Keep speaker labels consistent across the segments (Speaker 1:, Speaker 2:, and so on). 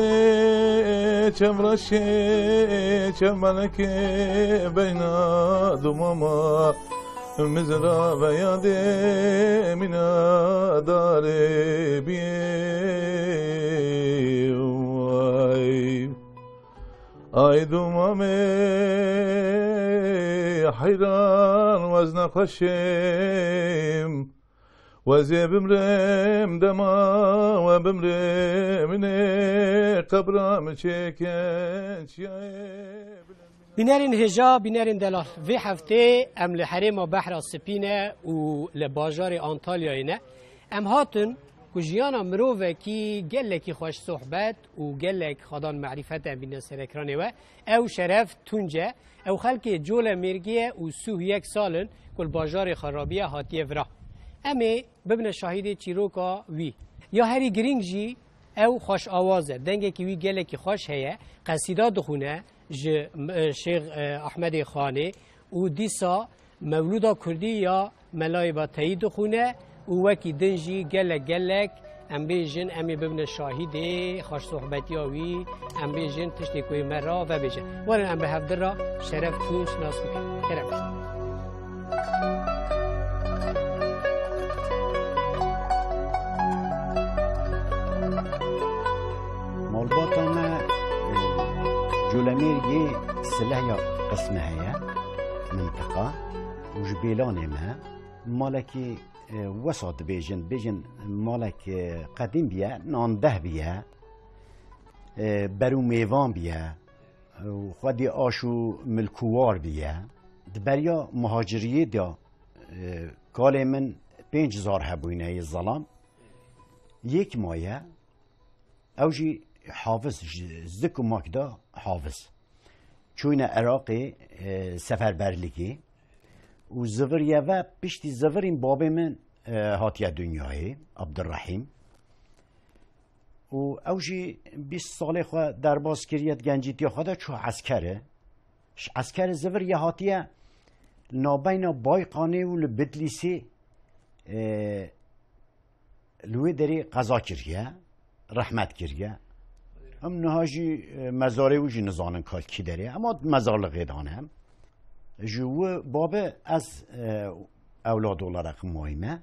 Speaker 1: چم رشه چم ملک بین دماما مزرا و یاد مینا داره بیای ای دمامه حیران وز نخوشیم وزي بمرم دما وبمرم من قبرا مشيكن
Speaker 2: بینرین هجا بینرین دلال وی هفته ام لحرم بحر السپینه و لباجار آنتالیا نه ام هاتن کجیانا مروه کی گلکی خوش صحبت و گلک خدان معرفت بین سرکرانه و او شرف تونجه او خلک جول مرگیه و سوه یک سالن کل باجار خرابیه هاتیه ورا امی ببین شاهد چیروکا وی یا هری گرینگ جی او خوش آوازه دنگه که وی گله که خوش هیه قصیده دخونه شیخ احمد خانه و دیسا مولودا کردی یا ملای با تایی دخونه و وکی دنجی گلک ام بیجن امی ببین شاهد خوش صحبتی وی ام بیجن تشتی کوی مرا و بیجن ولی ام به هفته را شرف تون شناس بکن کرم
Speaker 3: مالباتنا جولمير سلاح قسمه هي منطقة وجبيلان ما مالك وسط بيجن مالك قديم بيا نانده بيا برو ميوان بيا وخدي آشو ملكوار بيا دبريا مهاجرية دا قال من 5000 هبوينه الظلام يك مايا اوجي حافظ زكو ماكدا حافظ چوينه عراقي سفر برليكي و زفر يوا بشتي زفرين بابي من هاتيا دنياي عبد الرحيم و اوجي 20 ساله خو درباز كريت گنجيتي خدا چو عسكر زفر يا هاتيا نابين بايقاني و لبدليسي لوي دري قضا كريا رحمت كريا هم نهاجي مزاري وجي نزانن كال كي داري اما مزار لغيدان هم جو بابا از اولاد الله رقم مهمه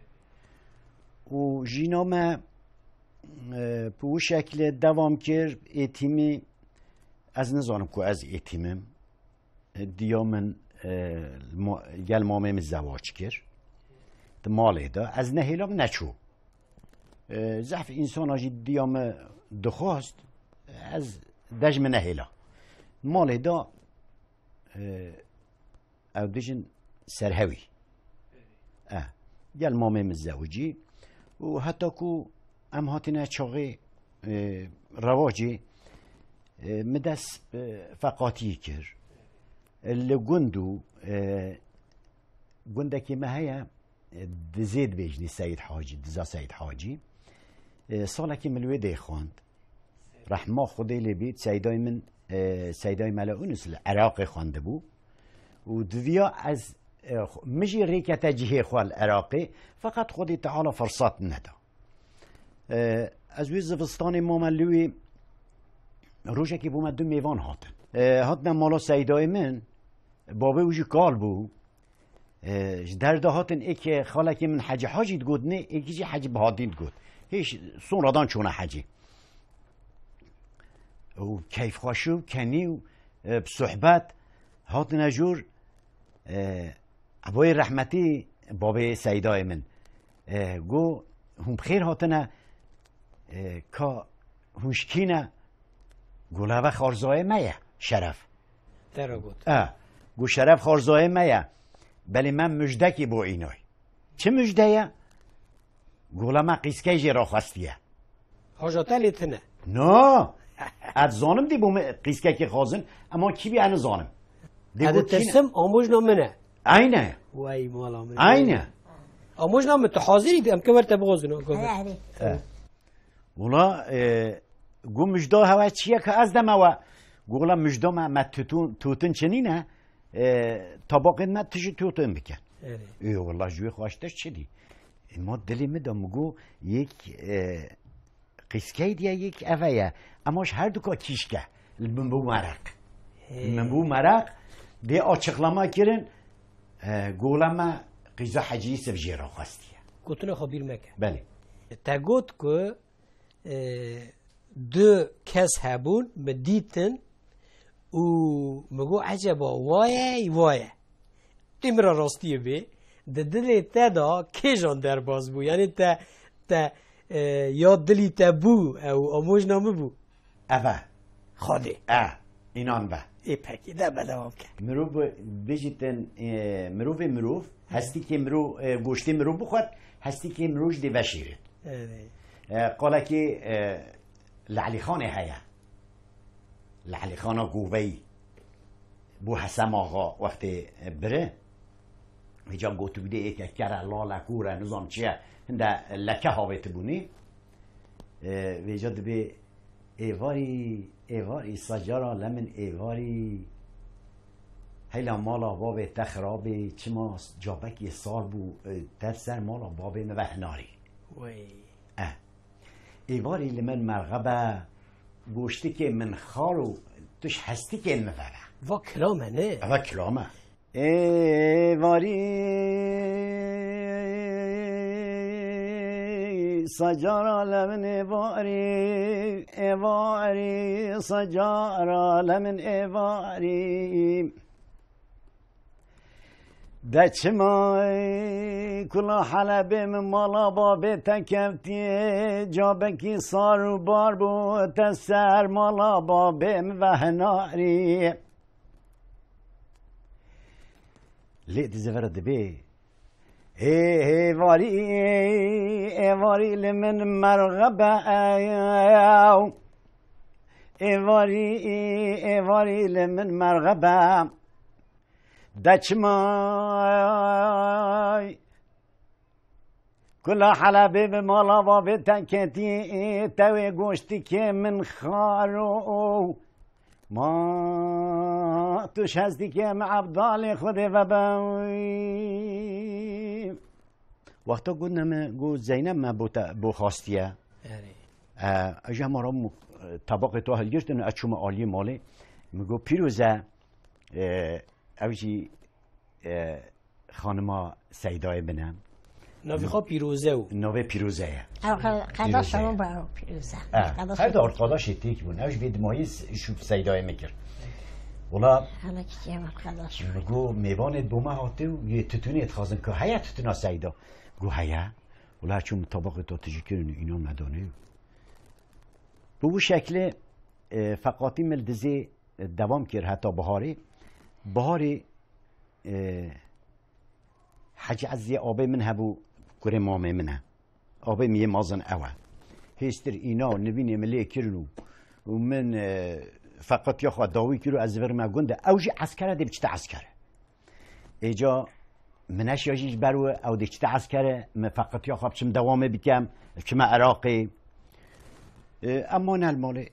Speaker 3: و جينامه بو شكل دوام كر ايتيمي از نزانم كو از ايتيمم ديامن گل مامم الزواج كر ماله دا از نهيلام نچو ضعف انسان آجی دیام دخواست از دجم نهیلا ماله دا او دجن سرهوی گل مامه مزوجی و حتی کو ام هاتینا چاقی رواجی مدس فقاتی کر لگندو گندکی مهیا دزید بیجنی سید حاجی دزا سید حاجی ساله که ملوی دی خواند رحمه خودی لبید سیدای من سیدای ملعونس العراق خوانده بو و دویا از مجی ریکت جهه خوال عراقی فقط خودی تعالی فرصت ندا از وی زفستان ما ملوی روشه که بومد دو میوان هاتن مالا سیدای من بابه وجی کال بو در دهاتن ایک خاله که من حج حاجی گود نه ایکی حج بهادین گود هیچ سونرادان چونه حجی و کیف خوشو کنی و بصحبت هات نجور ابوی رحمتی بابه سیدای من گو هم بخیر هاتنه که هوشکینه گوله خارزای مایه شرف گو شرف خارزای مایه بلی من مجدکی بو اینای چه مجده گوله ما قیسکه جی را خواستیه
Speaker 2: حاجاته لیتنه
Speaker 3: نه اد زانم دی بوم قیسکه که خوازن اما کی بی انو زانم
Speaker 2: اد ترسم آموز نامنه
Speaker 3: اینه
Speaker 2: وای مالا من
Speaker 3: اینه
Speaker 2: آموز نام تحاضری دیم که ورته بغوزنه
Speaker 3: گولا گو مجده هوا چیه که از دمه و گولا مجده ما توتن چنینه طباقه ما تجي توتن بکن ای والله جوی خواستش چی دی ما دلی میدم گو یک قیسکه دیگه یک اوه اماش هر دو که کیشکه المنبو مرق المنبو مرق دی آچقلما کرن گولما قیزا حجی سفجیرا خواستیه
Speaker 2: گوتنه خبیر مکه
Speaker 3: بله
Speaker 2: تا گوت که دو کس هبون بدیتن و مگو عجبا وایه تیمرا راستیه بی ده دلی تا دا کیجان در باز بو یعنی تا یا دلی تا بو او آموش نامه بو
Speaker 3: اوه
Speaker 2: خاده
Speaker 3: اینان به
Speaker 2: ای پکی ده بدوام که
Speaker 3: مروف بجیتن مروف هستی که گوشتی مروف بخواد هستی که مروش دی بشیره قاله که لعلی خانه هیا لعلی خانه گوهی بو حسم آقا وقتی بره ایجا گوتو بیده ایک کره لاله کوره نظام چیه هنده لکه هاویت بونی ایجا دبی ایواری سجارا لمن ایواری هیلا مالا باب تخرابی چما جابکی سال بو در سر مالا بابی مبهناری ایواری لمن مرغبه گوشتی که من خارو توش هستی که مفره
Speaker 2: و کلامه نه
Speaker 3: و کلامه ایواری سجارا لمن ایواری سجارا لمن ایواری دچمای کلا حلبه من مالا بابه تکفتی جابکی سارو بار بو تسر مالا بابه وهناری لید زفرد بی ایواری لمن مرغبه ایواری لمن مرغبه دچمای کلا حلبه به مالا و به تکتی توی گوشتی که من خارو ما توش هستی که عبدال خوده و باوی وقتا گو زینب ما بو خواستیه اجا ما را طبق تو هل گرتن اچوم آلی مالی میگو پیروزه اوجی خانما سیدای بنم
Speaker 2: نوی خواه پیروزه او
Speaker 3: نوی پیروزه
Speaker 4: قداش همون برای پیروزه
Speaker 3: هر دار قداش تیک بون اوج بید مایز شوب سیدای میکر ولا
Speaker 4: حالا که چه وقت قداش
Speaker 3: گو میوان دومه هاته و یه تتونی اتخاذن که هیا تتونا سیدا گو هیا ولا چون طبق تو تجی کرن اینا مدانه بو شکل فقاطی ملدزی دوام کر حتی بهاری حج عزی آبه من هبو کره مامه منه آبه میه مازن اوه هستر اینا نبینه ملیه کرنو و من فقط یا خواه داوی کرو از ور ما گنده اوجی عسکره دی بچتا عسکره ایجا منش یاجیش برو او دی بچتا عسکره من فقط یا خواه بچم دوامه بکم بچم عراقی اما نالماله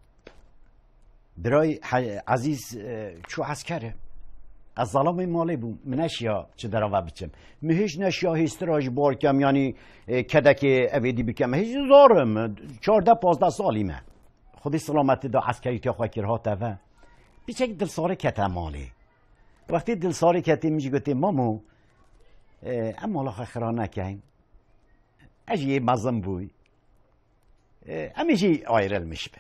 Speaker 3: برای عزیز چو عسکره از ظلام مالی بوم منش یا چه دراوه بچم مهیش نشیا هستراج بار کم یعنی کدک اویدی بکم هیچ زارم 14-15 سالیمه خودی سلامتی دا عسکری تا خواهی کرها تفه بیچه دل ساره کته مالی وقتی دل ساره کته میجی گوتی مامو اما لاخه خرانه کهیم اجی مزم بوی امیجی آیرل میشبن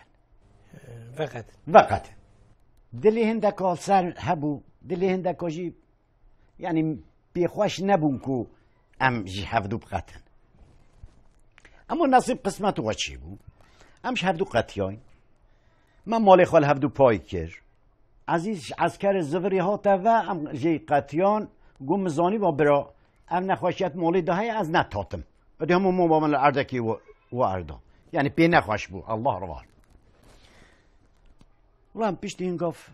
Speaker 3: وقت دلی هندکال سر هبو دلی هندکاجی یعنی بیخوش نبون کو ام جی هفدو بقتن اما نصیب قسمت و چی بو امش هفدو قتیاین من مال خال هفدو پای کر عزیز عسکر زوری ها تا و ام جی قتیان گم مزانی با برا ام نخواشیت مالی دهی از نتاتم ادی همون مبامل اردکی و اردا یعنی پی نخواش بو الله روال ولم پیش دین گفت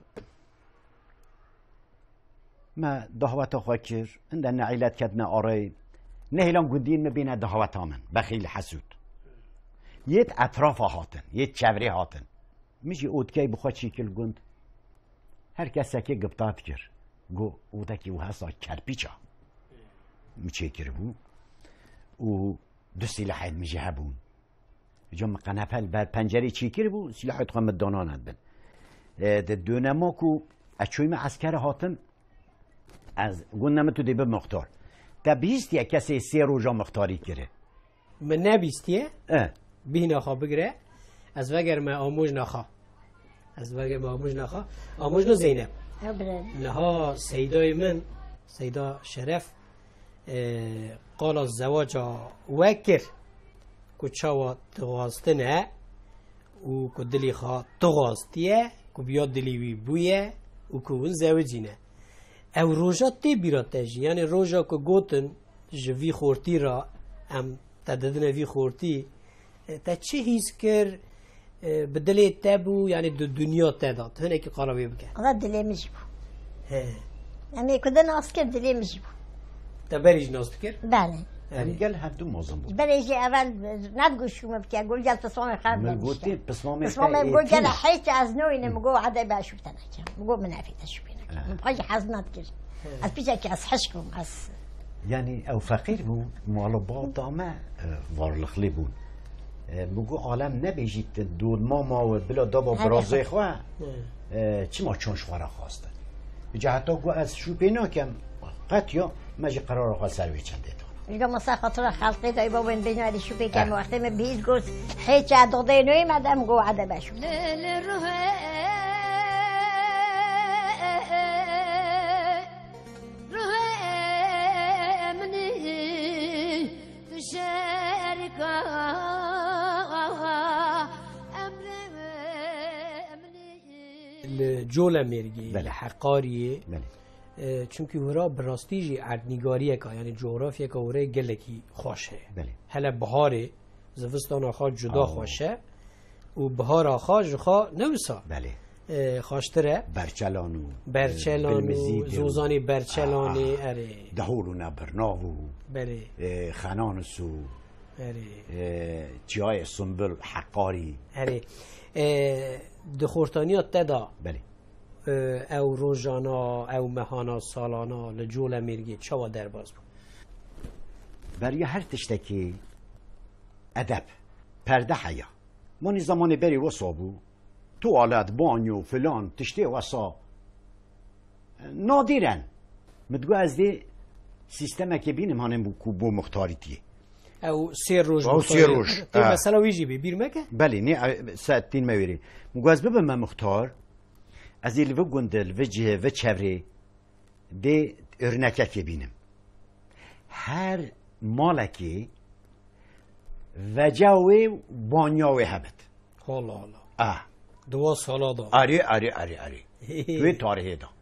Speaker 3: ما دهوت خواهی کر اند نعیلت کدنا آره نهیلان گودین مبینه دهوت آمن بخیل حسود یت اطراف هاتن یت چوری هاتن میشه اودکی بخواه چیکل گند هر کسی که گبتات کر گو اودکی و حسا کرپیچا میچه کر بو و دو سلاحید میشه هبون جام قنپل بر پنجره چیکر بو سلاح تخم داناند بن دونما کو اچویم عسکر هاتن از گون تو دی به مختار تا بیست یا کسی 3 روزا مختاری کرده
Speaker 2: من نبیستیه بین آخا بگره از وگر ما آموز نخوا آموز نو زینب لها سیدای من سیدا شرف قال الزواج وکر کو چاوا تغاستنه و کو دلی خوا تغاستیه کو بیاد دلی وی بویه و کو اون زوجینه او روژا تی بیراتجی یعنی روژا که گوتن جوی خورتی را ام تددن وی خورتی تا چه هیز کر بدلی تبو یعنی دنیا تداد هنه که قرابی بگه
Speaker 4: قرار دلی مجبو اما کدن آسکر دلی مجبو
Speaker 2: تا بریج ناست کر؟
Speaker 4: بله
Speaker 3: گل هر دو موزم بود
Speaker 4: بریج اول ندگوش شما بکه گل گل پسوام خرد
Speaker 3: ملگوتی پسوام
Speaker 4: گل گل حیث از نوعی نمگو عده باشو تنکم مگو منافی تشو بینکم مبقاش حزنات کرد از پیچه که از حشکم از
Speaker 3: یعنی او فقیر بود مالا با دامه وارلخلی بود بگو عالم نبیجید دور ماما و بلا دابا برازه خواه چی ما چون شوارا خواسته جا حتی گو از شو پینا کم قط یا مجی قرار خواه سروی چنده دانم
Speaker 4: اینا مسا خاطر خلقی دایی بابا این بیناری شو پیکم وقتی من بیز گوز هیچ عداده نوی مدام گو عده بشو
Speaker 2: جولا میرگی
Speaker 3: بله.
Speaker 2: حقاریه
Speaker 3: بله
Speaker 2: چونکه ورا براستی جی عدنگاریه که یعنی جغرافیه که ورا گلکی خوشه
Speaker 3: بله
Speaker 2: هلا بهاره زوستان آخا جدا خوشه و بهار آخا جخا نوسا
Speaker 3: بله
Speaker 2: خواشتره
Speaker 3: برچلانو
Speaker 2: زوزانی برچلانی اره
Speaker 3: دهولو نبرناو
Speaker 2: بله
Speaker 3: خنانسو
Speaker 2: اره
Speaker 3: جای سنبل حقاری
Speaker 2: اره دخورتانیات تدا
Speaker 3: بله
Speaker 2: او روزانا او مهانا سالانا لجول میرگی چوا در باز بود
Speaker 3: برای هر تشتکی ادب پرده حیا ما زمان بری وسا بو توالت بانیو فلان تشتی وسا نادیرن مدگو از دی سیستم که بینم هانم بو مختاریتیه
Speaker 2: او 3 روز
Speaker 3: او 3 روز
Speaker 2: تو مثلا ویجی بیر مکه
Speaker 3: بله نه ساعتین مویری مگوز ببم من مختار از ایل و گندل و جه و چوره ده ارنکه که بینم هر مالکی و جاوی بانیاوی هبت
Speaker 2: حالا دوا سالا دا
Speaker 3: آری توی تاریخ دا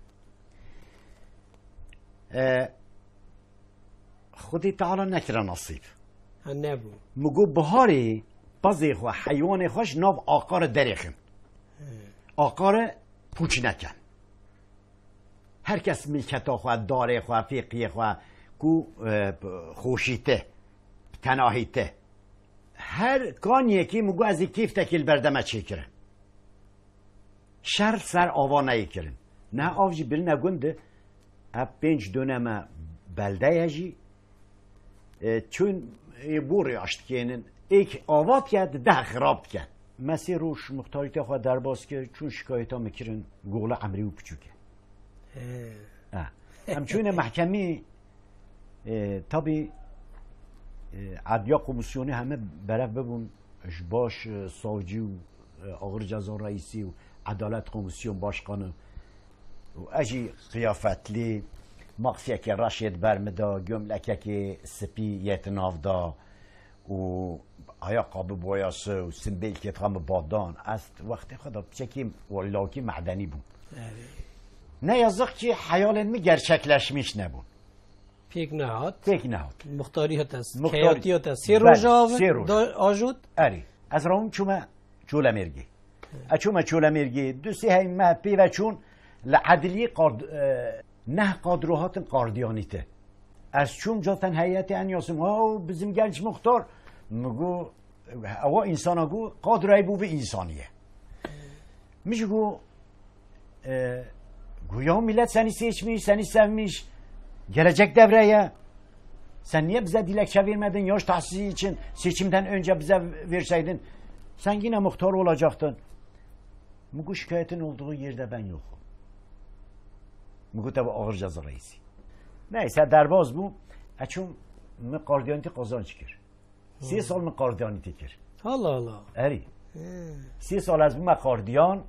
Speaker 3: خودی تعالی نکره نصیب
Speaker 2: نبو
Speaker 3: مگو بهاری بازی خو حیوان خوش ناو آقار دریخم آقار پوچ نکن هر کس ملکتا خو داره خو فیقی خو کو خوشیته تناهیته هر کان یکی مگو از کیف تکیل بردمه چی کرن شر سر آوا نهی کرن نه آوجی بل نگنده اب 5 دونم بلده یجی چون بوری اشت کنن ایک آوات کرد 10 خراب کرد مسیر روش مختاریت خواهد در باز که چون شکایت ها میکرن گوله عمری و پچوکه همچون محکمی تابی عدیا کمیسیونی همه برف ببون باش ساجی و آقر جزا رئیسی و عدالت کمیسیون باشقانه و اجی قیافتلی مقفیه که راشید برمدا گملکه که سپی یتناف دا و آیا قابل بایاسه و سنبیل که تغم بادان است وقتی خدا بچکیم ولاکی معدنی بود نه یازق که حیال می گرچکلش میش نبود
Speaker 2: پیک نهاد مختاری هات است خیاطی هات است 3 روز آجود
Speaker 3: اری از راون چومه چوله مرگی اچومه چوله مرگی 2-3 هیم پی و چون لعدلی نه قادروهات قاردیانیته از چون جاتن هیئت انیاسم ها بزیم گنج مختار مگو او انسان گو قادرای بو به انسانیه میشه گو گویا ملت سنی سیچمیش سنی سومیش gelecek devreye sen niye bize dilekçe vermedin yaş tahsisi için seçimden önce bize verseydin Sen yine muhtar olacaktın. Mugu şikayetin olduğu yerde ben yokum. Mugu tabi ağır ceza reisi. Neyse derbaz bu. Açım mı kardiyoniti kazanç kir. 3 سال mı kardiyoniti kir.
Speaker 2: Allah Allah.
Speaker 3: Eri. 3 سال از bu kardiyon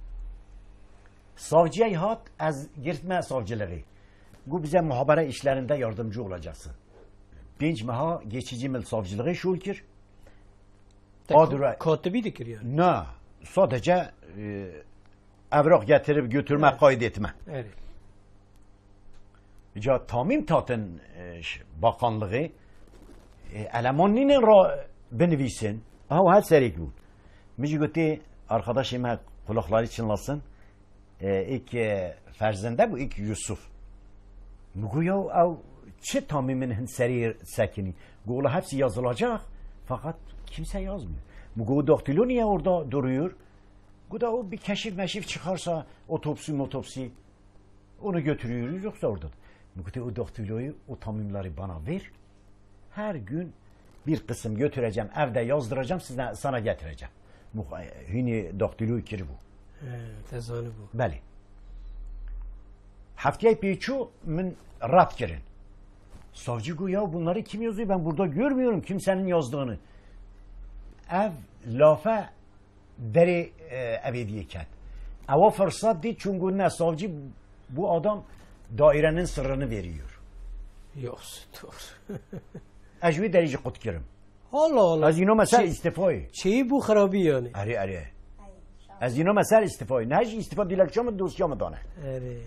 Speaker 3: savcıya hat az girtme savcılığı. Bu bize muhabere işlerinde yardımcı olacaksın. 5 maha geçici mil savcılığı şul kir.
Speaker 2: Katibi dikir yani.
Speaker 3: Ne? Sadece evrak getirip götürme, kaydetme.
Speaker 2: Evet.
Speaker 3: Ya tamim tatın bakanlığı elemanını ra benvisin. Ha her serik bu. Müjde gitti arkadaşım kulakları çınlasın. İlk ferzende bu ilk Yusuf. Mügüya o çe tamimin seri sakini. Gola hepsi yazılacak fakat kimse yazmıyor. Mügü daktilo niye orada duruyor? Bu da o bir keşif çıkarsa otopsi onu götürüyoruz yoksa orada. Mügü o daktiloyu o tamimleri bana ver. Her gün bir kısım götüreceğim evde yazdıracağım sana getireceğim. Hini daktilo kiri bu.
Speaker 2: Tezanı bu.
Speaker 3: Bəli. Haftaya peçu min rad kirin. Savcı ya bunları kim yazıyor? Ben burada görmüyorum kimsenin yazdığını. Ev lafe deri ebediye ket. Ava fırsat değil çünkü ne savcı bu adam dairenin sırrını veriyor.
Speaker 2: Yok dur.
Speaker 3: Ecvi derece kut kirim.
Speaker 2: Allah Allah.
Speaker 3: Az yine mesela istifayı.
Speaker 2: Şeyi bu harabi yani.
Speaker 3: Arı. از اینا مثل استفاده نه استفاده دیلکشام دوستیام دانه
Speaker 2: Evet.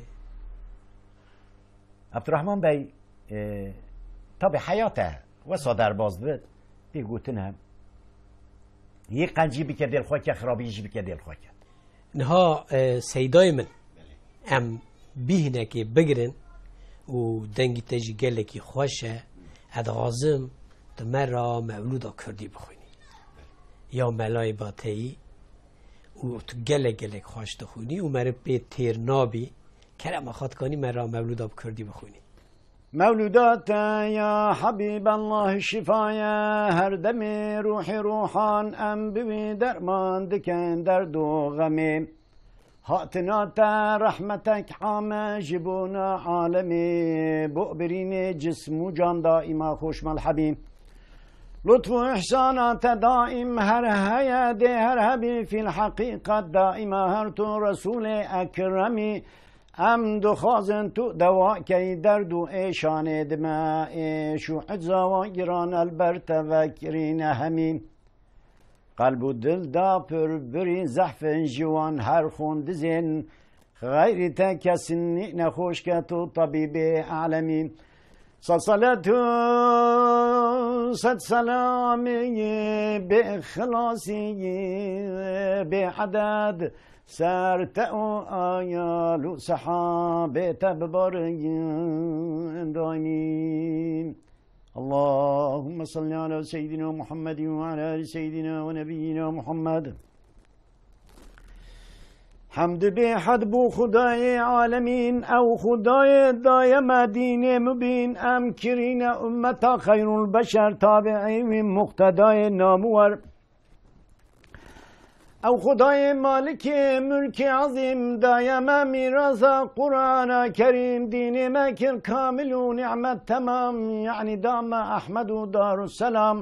Speaker 3: عبدالرحمن Bey tabi hayata ve saderbaz بود bir gutun hem یک قنجی بکه دل خواهد که خرابیجی بکه دل خواهد کرد
Speaker 2: نها سیدای من ام بیهنه که بگرن و دنگی تجی گله که خوشه ادغازم دمر را مولودا کردی بخونی یا ملای باتهی و تو گله خوش دخونی و مره به تیر نابی کرم خواهد کنی مر را مولودا کردی بخونی
Speaker 3: مولودات یا حبیب الله شفایا هر دم روحان ام بوی درمان دکن درد و غمی هاتنات رحمتك عام جبونا عالمي بؤبرين جسم و جان دائما خوش الحبيب لطف و احسانات دائم هر هيد هر هبي في الحقيقة دائما هر تو رسول اكرمي ام دو خازن تو دوا کی درد و ایشان دماء شو حجزا و گران البرت وکرین همین قلب و دل دا پر بری زحف جوان هر خوند زین غیر تا کسی نخوش که تو طبیب اعلمین صلصلت صد سلامی به خلاصی به عدد سرتأ آيال سحابة تببرين دائمين اللهم صل على سيدنا محمد وعلى آل سيدنا ونبينا محمد حمد به حد بو خدای عالمین او خدای دایم دین مبین ام کرین امتا خیر البشر تابعی مقتدای نامور او خدای مالک ملک عظیم دایم میراث قرآن کریم دین مکر کامل و نعمت تمام یعنی دام احمد و دار السلام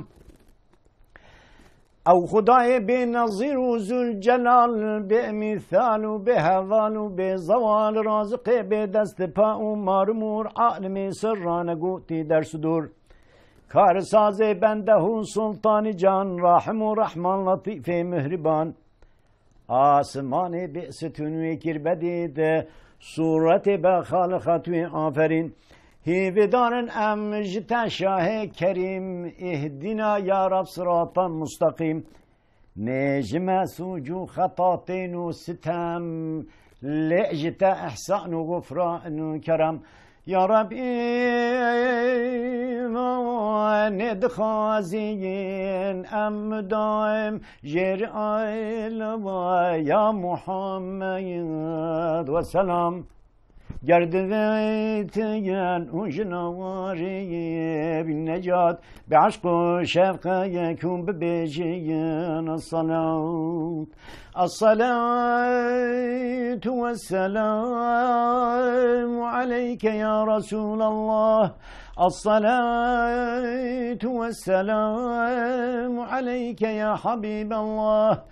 Speaker 3: او خدای به نظیر و ذوالجلال به مثال و به هوال و به زوال رازق به دست پا و مارمور عالم سران گوتی در صدور کارساز بنده و سلطان جان راحم و رحمان لطیف مهربان آسمان به ستون و کربدید صورت به خالقت و آفرین هیودارن ام جتا شاه کریم اهدنا یا رب صراطا مستقیم نجم سوجو خطاطین و ستم لجتا احسان و غفران و کرم یا رب ایمان دخازین ام دائم جر آیل و یا محمد و سلام گردویتین و جنواری بی نجات به عشق و شفقه یکون ببیجین الصلاة الصلاة والسلام عليك يا رسول الله الصلاة والسلام عليك يا حبيب الله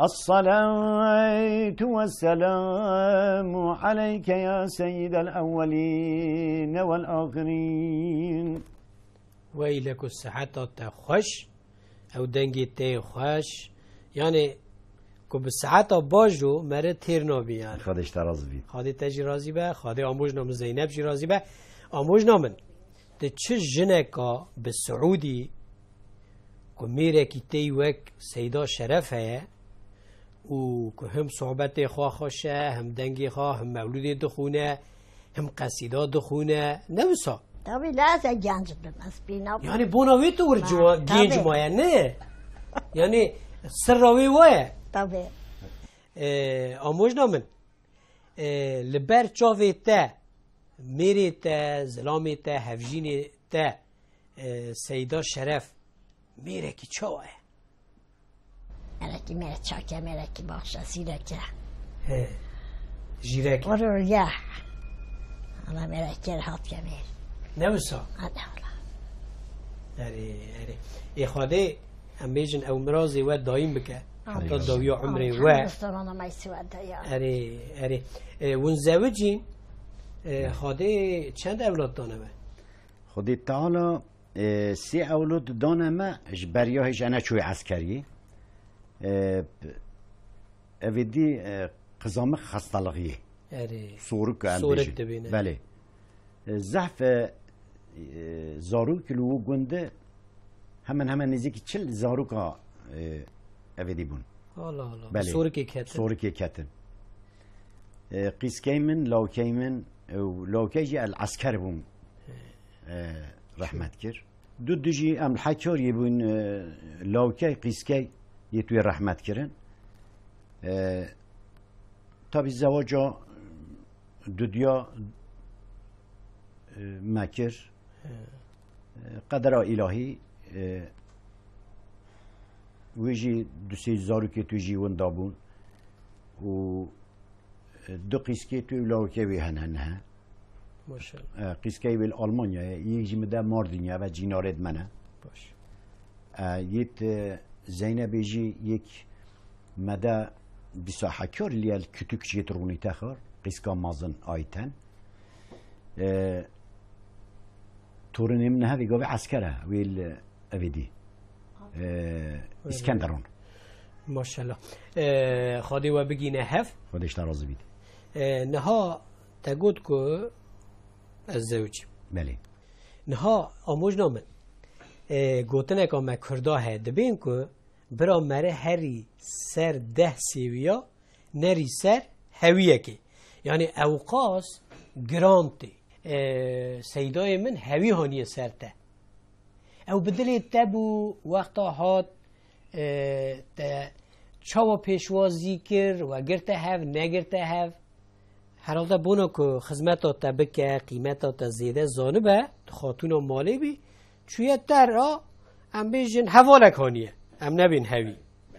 Speaker 3: الصلاة والسلام عليك يا سيد الأولين والآخرين
Speaker 2: ويلك الصحة تخش أو دنجي تخش يعني که به ساعت باجو مره تیر نابیان
Speaker 3: خودش راضی بید
Speaker 2: خواهی تجی راضی به خواهی آموز نام زینب جی راضی به آموز نامن ده چه جنکا به سعودی که میره که تی وک سیدا شرفه و که هم صحبت خواه خوشه هم دنگی خواه هم مولود دخونه هم قصیده دخونه نوسا
Speaker 4: طبعا لازم گنج بمس بینا
Speaker 2: یعنی بوناوی تو ور گنج مایه نه یعنی سراوی وایه
Speaker 4: طبعا
Speaker 2: آموز نامن لبر چاوی تا میری تا زلامی تا هفجینی تا سیدا شرف میره کی چاوه
Speaker 4: مرکی میره چاکه مرکی باشه سیرکه
Speaker 2: جیرک
Speaker 4: ورو ریح انا مرکی رهات کمیر
Speaker 2: نوسا
Speaker 4: هذا
Speaker 2: اره ای خواده هم بیجن او مرازی و دایم بکه حتی داوی عمری و
Speaker 4: دستانا ما يسود يا
Speaker 2: اره ون زوجین خواده چند اولاد دانمه
Speaker 3: خودی تعالی 3 اولاد دانمه بریاهش انا چوی عسکری اویدی قزامه خستالغیه
Speaker 2: اره
Speaker 3: سورک
Speaker 2: سورک دبینه
Speaker 3: بله ضعف زاروک لو گنده همان نزدیک 40 زاروکا اویدی بون
Speaker 2: حالا
Speaker 3: بله.
Speaker 2: سورکی کتن
Speaker 3: سورکی کتن قیس کیمن لاو کیمن و لاوکیجی العسکر بون رحمت کر دو جی ام الحکار یبون لاوکی قیس کی یتوی رحمت کرن تابی زواجا دودیا مکر قدر الهی ویجی دوسی زارو که تو جیون دابون و دو قیسکی توی لاوکی وی هنه
Speaker 2: ماشاءالله
Speaker 3: قیسکی وی آلمانیا یک جمده ماردینیا و جینارد منه
Speaker 2: باش
Speaker 3: یت زینب جی یک مده بساحکار لیال کتوک جیت رونی تخار قیسکا مازن آیتن تورنیم نه وی گاوی عسکره ویل اویدی اسکندرون
Speaker 2: ماشاءالله خادی و بگینه هف
Speaker 3: خودش ترازی بید
Speaker 2: نها تگود که از زوجی
Speaker 3: بله
Speaker 2: نها آموز نامن گوتنه که ما کرده ها دبین که برا مره هری سر 10 سیویا نری سر هویه که یعنی اوقاس گرانتی سیدای من هوی هانیه سر ته او بدلی تبو وقتا هات چاوا پیشوازی کر و گرته هف نگرته هف هر حال بونو که خدمتا تا بکه قیمتا تا زیده زانبه خاتون و مالی بی چویه در را ام بیجن حوالک هانیه ام نبین هوی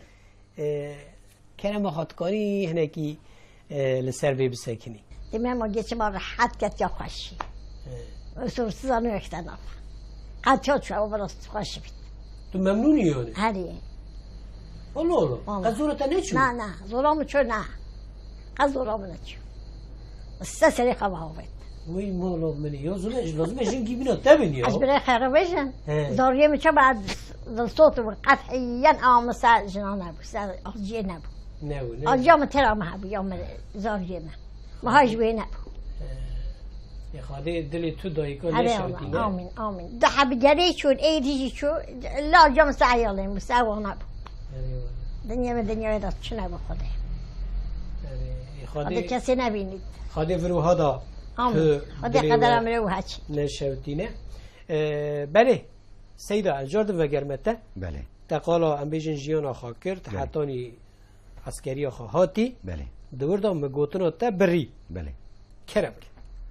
Speaker 2: کرم خاتکاری هنکی لسر بی بسکنی
Speaker 4: دیمه ما گیچه ما راحت کت یا خوشی سورسی زانو اختناف قد شو براست خوش بید
Speaker 2: تو ممنونی یعنی؟
Speaker 4: هری
Speaker 2: الله قد زورتا نچو؟
Speaker 4: نه زورامو چو نه قد زورامو نچو سه سری خواه هاوید
Speaker 2: وی مولا منی یا زورش لازمه جنگی بینا تبینی
Speaker 4: از برای خیره بشن زاریه میچه بعد صوت و قطعیاً آمسا جنانه بود سر آجیه نبود
Speaker 2: نه
Speaker 4: آجا ما ترا ما هبو یا زاریه ما هاش بی نبود
Speaker 2: یه خواهده دلی تو دایی که
Speaker 4: هره
Speaker 2: نشودی
Speaker 4: الله آمین ده حبی گری شد ایدیجی شد لا جام سعیالیم سعوا نبود دنیا داد چه نبود خوده خواهده کسی نبینید
Speaker 2: خواهده فروها دا
Speaker 4: آمین خواهده قدرم رو هچ
Speaker 2: نشودینه بله سیدا الجارد و گرمته
Speaker 3: بله
Speaker 2: تقالا ام بیجن جیان آخوا کرد حتانی عسکری آخوا هاتی
Speaker 3: بله
Speaker 2: دور دا مگوتنا تا بری
Speaker 3: بله
Speaker 2: کرم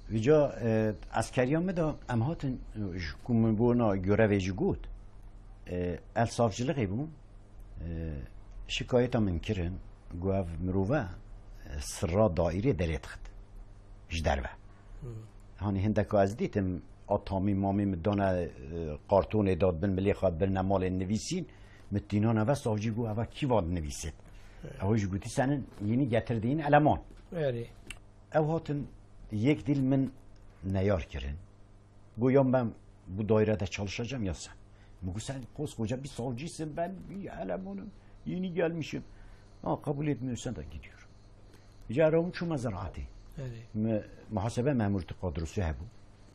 Speaker 3: ویجا عسکریان مدا ام هاتن کومن بونا گوره ویجی گود الصافجلقی بوم شکایت من کرن گوه مروه سرا دائری دلیت خد جدروه هانی هندکو از دیتم آتامی مامی مدانه قارتون داد بن ملی خواد بر نمال نویسین متینان اوه صافجی گو اوه کی واد نویسید اوه جگوتی سنن یعنی گتردین علمان او هاتن یک دیل من نیار کرن گویم من bu dairede çalışacağım ya sen. Bu sen koskoca bir savcısın, ben bir elemanım, yeni gelmişim. Kabul etmiyorsan da gidiyorum. Rica şu mazarati. Muhasebe memuriyeti kadrosu bu.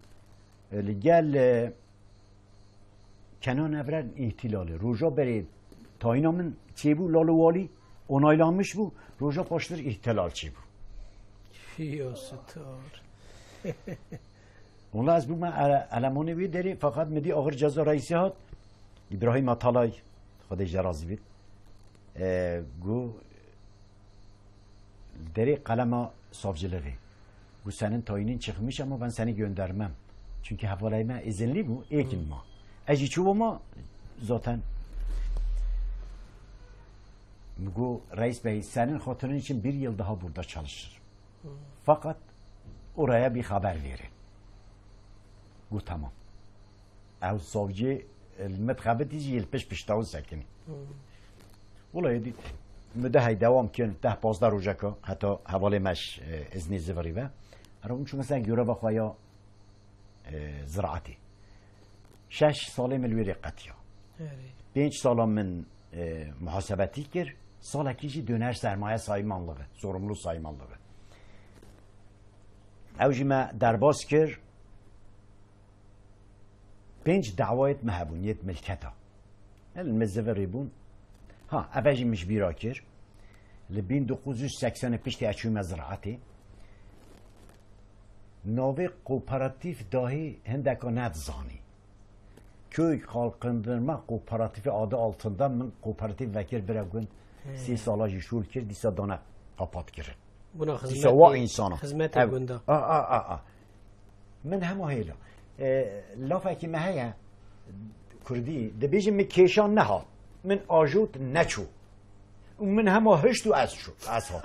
Speaker 3: Gel Kenan Evren ihtilali. Roja beri tayinamın çebu lalıvali onaylanmış bu. Roja başlar ihtilal çebu.
Speaker 2: Fiyostar.
Speaker 3: Onlar az bu ma elemoni bir deri fakat medi ağır ceza reisi hat İbrahim Atalay Xodej razı bit. Gu deri kalema savcılığı. Bu senin tayinin çıkmış ama ben seni göndermem. Çünkü havalayma izinli bu, ekin ma. Eci çuvama zaten bu reis bey senin hatırın için bir yıl daha burada çalışır. Fakat oraya bir haber verin. Bu tamam. Ev savcı المتخابت يجي يلبش بشتاو ساكني. والله يدي مده هاي دوام كن ده 15 روزكا حتى حوالی مش ازنی زوری و اون چون مثلا گوره بخوایا زراعتی 6 سال ملوی رقتیا 5 سال من محاسبتی کر سال کیجی دونر سرمایه سایمانlığı sorumlu saymanlığı اوجی درباز کر 5 دعوایت مهبونیت ملکتا المزوری بون ها اوجی مش بیرا کر لبین 1980 پشتی اچوی مزرعتی نوی کوپراتیف داهی هندکا ندزانی köy kalkındırma kooperatifi adı altında من kooperatif vekil bırakın 3 sala jişul kir disa dana kapat kirin.
Speaker 2: Buna
Speaker 3: hizmet
Speaker 2: gunda.
Speaker 3: من همه هیلا لافه که مهیا کردی دبیجم می کشان نه من آجوت نچو من همه هشت و از شو از ها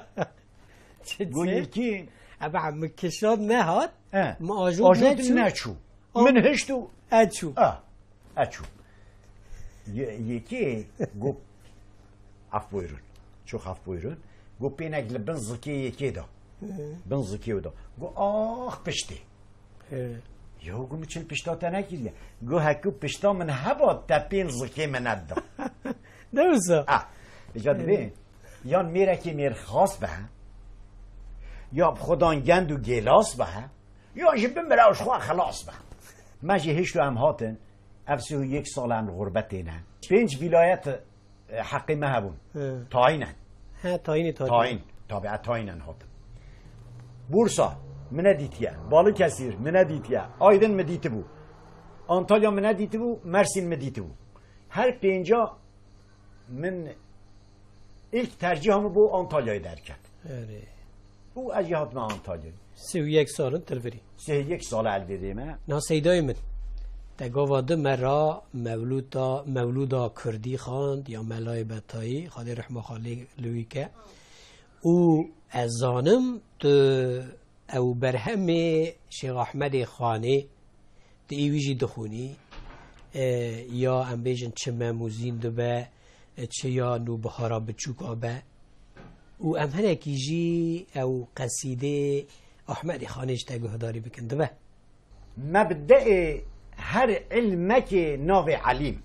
Speaker 3: گویی کی
Speaker 2: ابا مکشان نه ما آجوت
Speaker 3: نچو من هشت و
Speaker 2: اچو
Speaker 3: اچو یکی گو اف بویرون çok haf buyurun. Gu penekli ben zıkiye yeki da. Ben zıkiye da. Gu pişti. Yo gu için pişta tenekil ya. Gu hakkı pişta min heba tepin zıkiye min edda.
Speaker 2: Ne olsa?
Speaker 3: İcad be. Yan mireki mir khas be. Ya خودان گند و گلاس به یا جبن براش خوا خلاص به ماجی هیچ هم هاتن افسو یک سال هم غربت اینه 5 ولایت حقی مهبون تاینن تاین تابعه تاینن هاتن بورسا منه دیتیه باlıkesir منه دیتیه Aydın mı diti bu Antalya منه دیتی bu Mersin mi diti bu her peyinca من ilk tercihimi bu Antalya'yı derken bu اجیهات ما Antalya
Speaker 2: 31 سالن تلفری
Speaker 3: 31 سال الویدیمه
Speaker 2: ناسیدای من تگاواده مرا مولودا کردی خواند یا ملای بتایی خالی رحمه خالی لوی که او از زانم او برهم شیخ احمد خانه دی ایویجی دخونی یا ام بیجن چه مموزین دو به چه یا نو بخارا بچوکا به او ام هنکی جی او قصیده احمد خانه تگهداری بکنده به
Speaker 3: مبدأ هر علمك ناوی علیم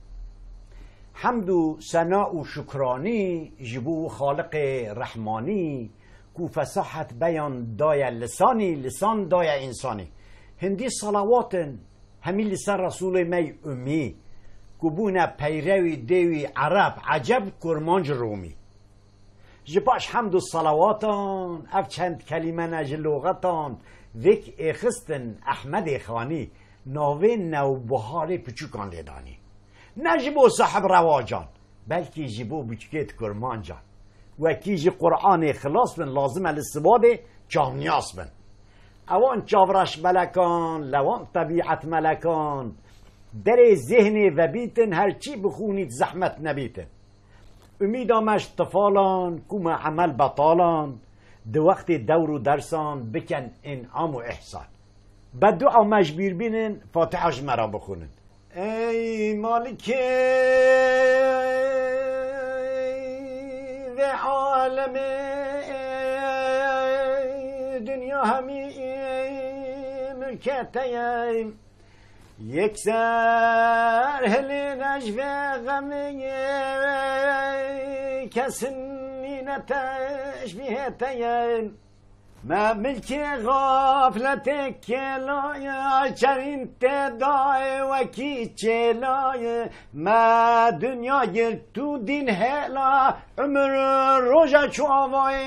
Speaker 3: حمد و ثناء و شکرانی جبو خالق رحمانی کو فصاحت بیان دای لسانی لسان دای انسانی هندی صلوات همین لسان رسول می امی کو بونه پیروی دیوی عرب عجب کرمانج رومی جباش حمد و صلواتان اف چند کلمه نج لغتان وک اخستن احمد خانی ناوه نوبهار پچوکان لیدانی نه جبو صاحب رواجان بلکه جبو بچکت کرمان جان و کی جی قرآن خلاص بن لازم الاستباد جامنیاس بن اوان چاورش ملکان لوان طبیعت ملکان در ذهن و بیتن هرچی بخونید زحمت نبیتن امیدامش طفالان کوم عمل بطالان دو وقت دور و درسان بکن انعام و احسان بعد دعا مجبیر بینن فاتحش مرا بخونن ای مالک و عالم دنیا همی ملکتیم یک سر هلی نجوه غمی کسنی نتشبیهتیم ما ملک غافلت کلای چرین تدای وکی چلای ما دنیا گر تو دین هلا عمر روژا چوابای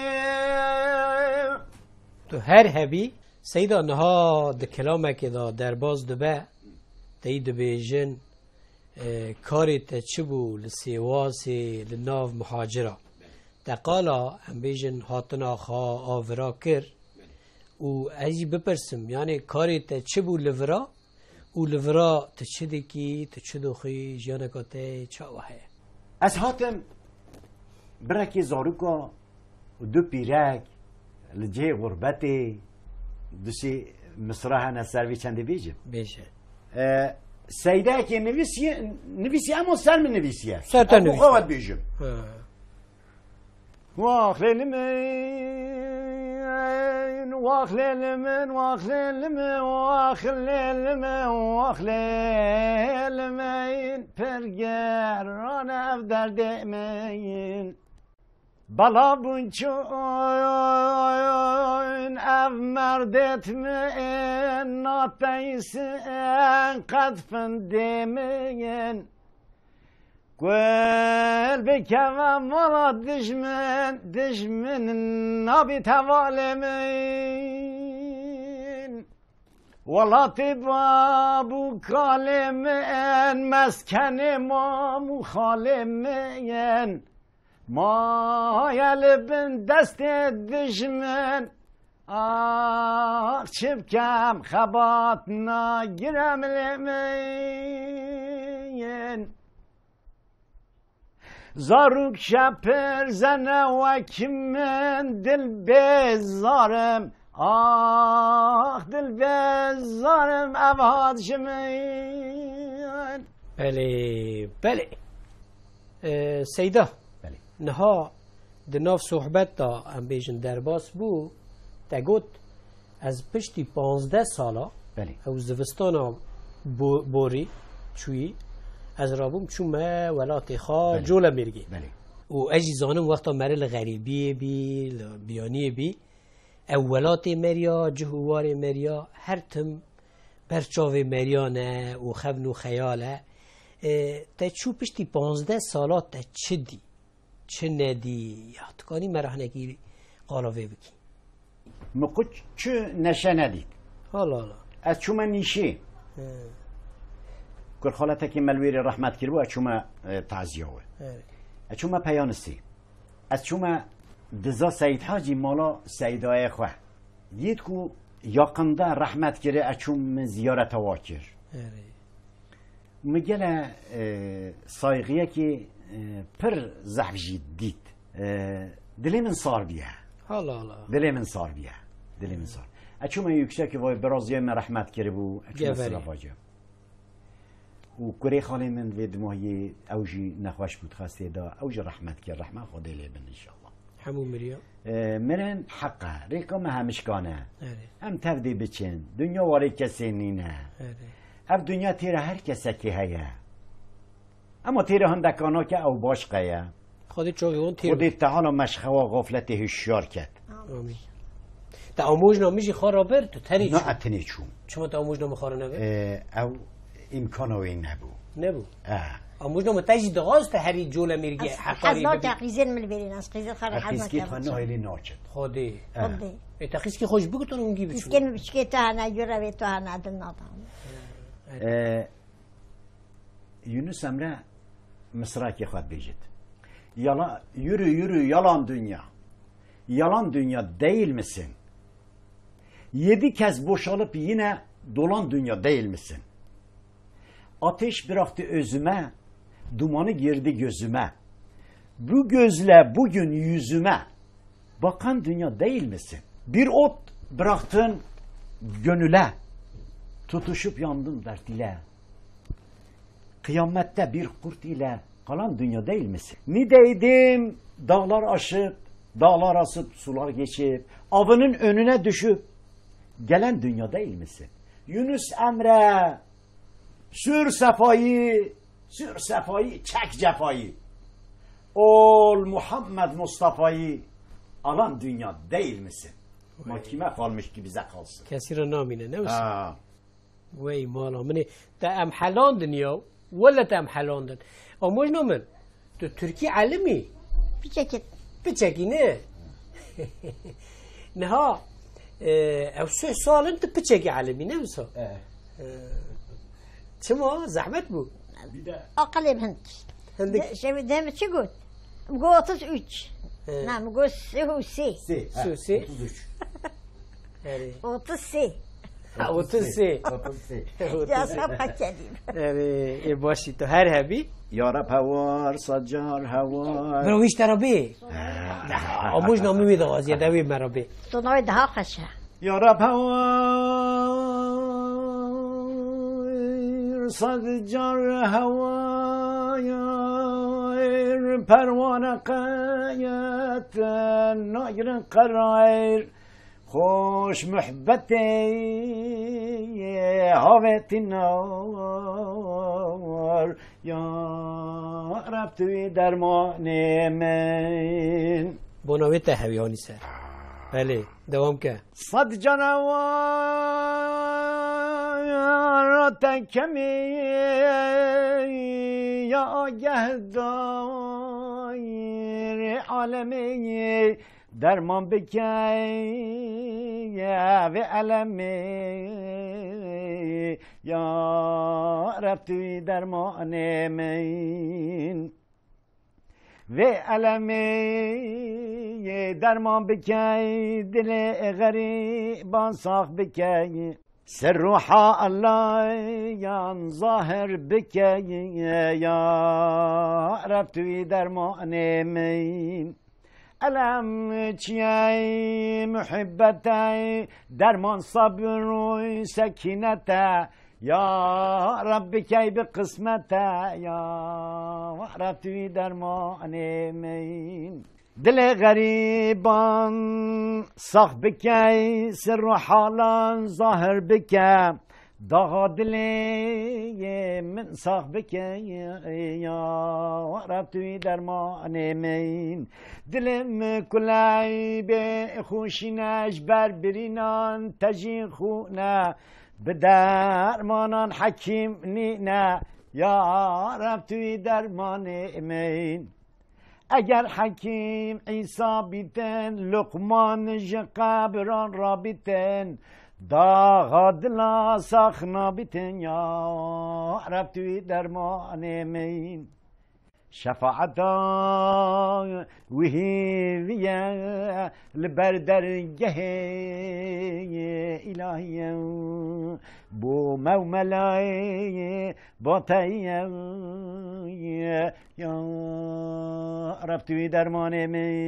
Speaker 2: تو هر هبی سیدا نها د کلامه دا در باز دبه دی دبیجن کاری تچبو لسیواسی لناو محاجره تقالا هم بیجن هاتنا خواه آورا کر و ازی بپرسم یعنی کاری تچبو لورا و لورا تچده کی تچدو خی جانکاته چاوه
Speaker 3: از هاتم برکی زاروکا و دو پیرک لجه غربتی دوشی مصرح نسروی چنده بیجم
Speaker 2: بیشه
Speaker 3: سیده که نویسی اما سر من نویسیه
Speaker 2: سر تا نویسیه
Speaker 3: خوابت بیجم واخلل من واخلل من واخلل من واخلل من واخلل من پرگران اف در دمین بلا بونچون اف مردت من ناتیسن قد فندمین قل بكما مرض دشمن نبي توالمين والله تبابو كالمين مسكن ما مخالمين ما يلبن دست دشمن شبكم خبات ناگرم لمين زاروک شپر زنه وکمن دل بزارم دل بزارم ابهاد شمین
Speaker 2: بله سیدا
Speaker 3: بله
Speaker 2: نها دناف صحبت تا هم بیشن درباس بو تا گوت از پشتی 15 سالا
Speaker 3: بله
Speaker 2: او زوستانا بوری چوی از رابوم چومه ولات خواه جوله مرگی
Speaker 3: بله
Speaker 2: و اجی زانم وقتا مرل غریبی بی بیانی بی اولات مریا جهوار مریا هر تم برچاو مریانه و خبن و خیاله تا چو پشتی 15 سالات تا چه دی چه ندی یادکانی مرح نگیری قالاوه بکی
Speaker 3: مقود چه نشه ندید
Speaker 2: حالا
Speaker 3: از چو من نیشه کل خالته که ملویر رحمت کرد و از چو من تعزیهوه از چو من پیانستی از چو من دزا سید حاجی مالا سیدای خواه دید که یاقنده رحمت کرد از چو من زیارت واکر مگل سایقیه که پر زحفجی دید دلی من صار بیه
Speaker 2: حالا
Speaker 3: دلی من صار بیه دلی من صار اچو من یکشه وای برازیه من رحمت کرده بو اچو من صرفاجه و کره خاله من وید ماهی اوجی نخوش بود خواسته دا اوج رحمت کرد رحمت خود لی بن انشاءالله
Speaker 2: همون مریا
Speaker 3: مرن حقه ریکا ما همشکانه هم تفدی بچن دنیا واری کسی نینه اف دنیا تیره هر کسی که هیه اما تیره هندکانا که او باش قیه
Speaker 2: خودی چوگی اون تیره
Speaker 3: خودی تعالی مشخوا غفلت هشیار کرد
Speaker 2: آمین تا آموز نامیجی خواه بر تو تری
Speaker 3: نه اتنی چون
Speaker 2: چما تا آموز نام خواه نبر
Speaker 3: او امکانوی نبو
Speaker 2: آموز نام تجی دغاز تا هری جول میرگی حقاری
Speaker 4: ببین تقیزین من برین از قیزین خرق حزنا
Speaker 3: که فنه هیلی ناچد
Speaker 2: خودی تقیز که خوش بگو تو اونگی بچون
Speaker 4: اسکن بچکه تو هنه جوره و تو هنه دل نادام
Speaker 3: یونس امره مصراکی خواهد بیجید yürü yalan dünya. Yalan dünya değil misin? 7 kez boşalıp yine dolan dünya değil misin? Ateş bıraktı özüme, dumanı girdi gözüme. Bu gözle bugün yüzüme bakan dünya değil misin? Bir ot bıraktın gönüle, tutuşup yandım dert ile. Kıyamette bir kurt ile kalan dünya değil misin? Nideydim dağlar aşıp, dağlar asıp, sular geçip, avının önüne düşüp gelen dünya değil misin? Yunus Emre, sür sefayı, çek cefayı. Ol Muhammed Mustafa'yı alan dünya değil misin? Ma kime kalmış ki bize kalsın?
Speaker 2: كثير نامينه نوس
Speaker 3: Ha.
Speaker 2: وي مالا مني تا ام حلاندن يا ولا تا ام حلاندن اموج نامن تو تركي علمي
Speaker 4: Bir ceket.
Speaker 2: بتشكي نه نها او سو سال انت بتشكي علمي نوسا شما زحمت بو
Speaker 4: Akalim hint.
Speaker 2: عندك
Speaker 4: Şimdi demek çi gut. Mgo 33. Ne mgo si.
Speaker 2: سوسي
Speaker 3: 33.
Speaker 2: يعني
Speaker 4: 30
Speaker 2: اوتسي
Speaker 3: 33.
Speaker 4: Ya sabah kedim.
Speaker 2: يعني باشي تو هر هبي
Speaker 3: Yarab havar, sacar havar.
Speaker 2: برو ويش ترى اموج نامي ميدا غازي داوي مربي
Speaker 4: Tonay daha kaşa.
Speaker 3: Yarab havar, sacar havar. Pervane kayeten, nayrin karayr. خوش محبتي هوت النار يا رب توی درمان من
Speaker 2: بوناوي تهوي هوني سر بله دوام که
Speaker 3: صد جنوار تکمی یا گهدایر عالمی درمان بکی و علمی یا رب توی درمان من و علمی درمان بکی دل غریبان ساخ بکی سر روحا الله یان ظاهر بکی یا رب توی درمان من علم چیای محبتای درمان صبر و سکینتا یا رب کی به قسمتا یا رب توی درمان من دل غریبان ساخ بکی سر و حالان ظاهر بکی داغ دلی من ساخ بکی یا رب توی درمان من دلم کلای به خوشینش بر برینان تجین خونه به درمانان حکیم نینه یا رب توی درمان من اگر حکیم عیسی بیتن لقمان قبران را بیتن داغ دلا ساخنا بیتن یا رب توی درمان من شفاعتا وهي لبردرجه إلهي بو موملاي باطي يا رب توي درمان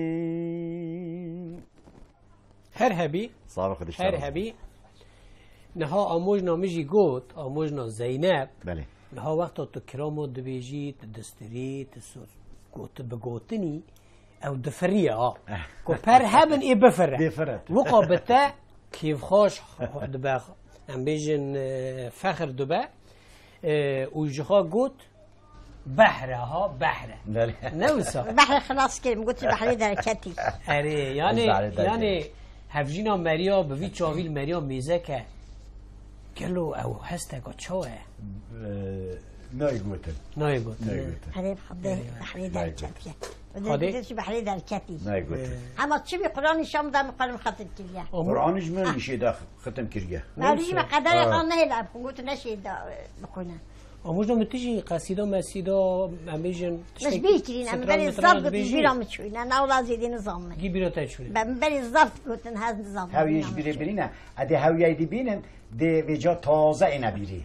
Speaker 3: من
Speaker 2: هر هبي
Speaker 3: صار خدش
Speaker 2: هر هبي نها آموجنا میجی گوت آموجنا زینب
Speaker 3: بله
Speaker 2: نها وقتا تو کرامو دبیجی دستری گوت بگوتنی او دفریه کو پر هبن ای بفره
Speaker 3: بفرت
Speaker 2: وقابته کیف خوش دبا ام بیجن فخر دبا و جخا گوت بحره ها بحره
Speaker 3: بله
Speaker 2: نوسا
Speaker 4: بحر خلاص كده قلت بحري دركتي
Speaker 2: اره یعنی هفجینا مریا به وی چاویل مریا میزه که گلو او هسته گو چوه
Speaker 3: نايقوتن
Speaker 2: نایگوت
Speaker 4: حليب حبه بحري دركتي
Speaker 2: خدي؟
Speaker 4: قلت بحري دركتي
Speaker 3: نايقوتن
Speaker 4: اما تشبي قراني شام دام قرن خطر كليا
Speaker 3: قرآنش من شي داخل ختم كرجه
Speaker 4: ما ليش ما قدر قرن هلا قلت نشي بكونا
Speaker 2: آموزنا متجي قصيدة مسيدة أميجن
Speaker 4: مش بيشترين أنا بني الضبط بيرا متشوين أنا أولاد زيدين نظام
Speaker 2: جي بيرا تشوين
Speaker 4: بني الضبط كنت هذا نظام
Speaker 3: هاویش بیره برینه اده هاویه دی بینن ده ویجا تازه اینا بیری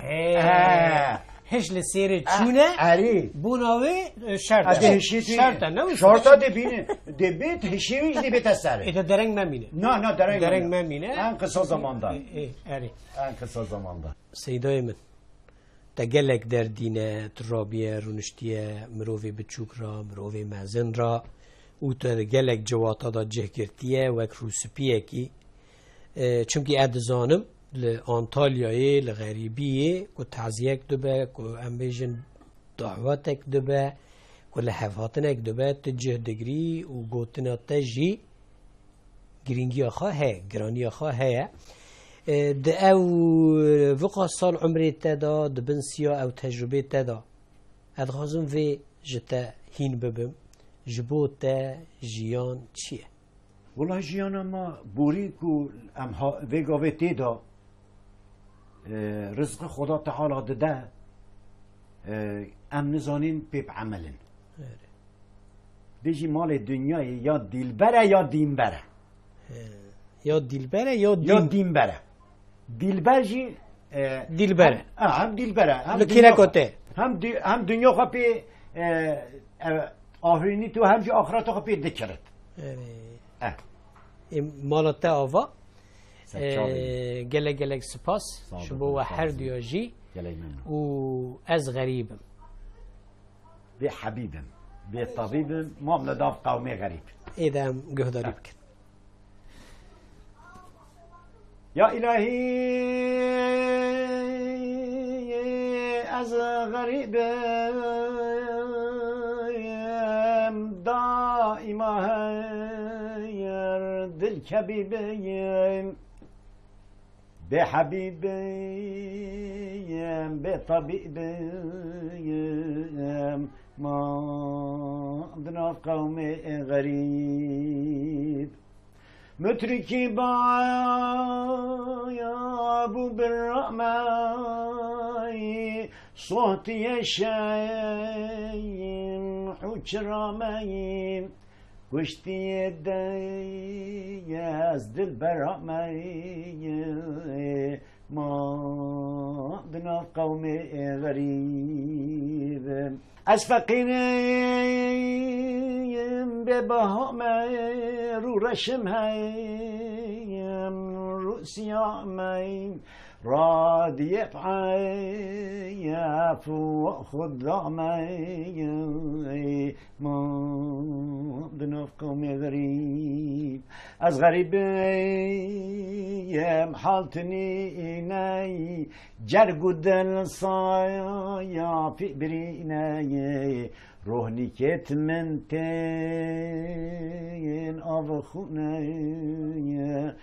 Speaker 2: هش لسير تشونه
Speaker 3: اری
Speaker 2: بوناوي شرط
Speaker 3: اده هشی
Speaker 2: شرط نه
Speaker 3: شرطا دی بینه دی بیت هشیویش دی بیت سره
Speaker 2: إذا درنگ ما مینه
Speaker 3: نه
Speaker 2: درنگ ما مینه
Speaker 3: ان قصه زماندا
Speaker 2: آره
Speaker 3: ان قصه زماندا
Speaker 2: سيداي من تجلك دردينه ترابيه رونشتيه مروفي بتشوك را مروفي مازن را و تجلك جواتا دا جهكرتيه وك روسبيه كي چونكي ادزانم لأنطاليا لغريبية كو تعزيك دبا كو أمبيجن دعواتك دبا كو لحفاتنك دبا تجه دقري و قوتنا تجي گرینگی آخوا هی گرانی آخوا هی ده او وقا سال عمری تدا ده بنسیا او تجربه تدا ادغازم وی جتا هین ببم جبوتا جیان چیه؟
Speaker 3: والله جیانا ما بوری کو ام ویگاوه تیدا رزق خدا تعالی داده ام نزانین پیب عملن دیجی مال دنیای یا دیلبره یا دینبره
Speaker 2: یا دیلبره یا
Speaker 3: دینبره دیلبر جی
Speaker 2: دیلبره
Speaker 3: هم دیلبره
Speaker 2: لکیرکوته
Speaker 3: هم دنیا خواه پی آخرینی تو هم جی آخرت خواه پی دکرد
Speaker 2: مالتا آوا گلک سپاس شبو و هر دیاجی و از غریبم
Speaker 3: بی حبیبم بی طبیبم معامله داف قومی غریب
Speaker 2: ایدم گهداری بکن
Speaker 3: یا الهی از غریبم دائما هیر دل کبیبیم به حبیبیم به طبیبیم ما دنا قوم غریب متركي بايا ابو بالرماي صوتي شاين حجرامي وشتي يدي يازد البرامي ما دنا قوم غريب از فقیریم به بهام رو رشم هیم رو سیامیم رادیت عیف و خدامیم ما دناف قوم غریب از غریبیم حالتنی اینی جرگو دل سایا فی برینی روحنی کت من تین آو خونه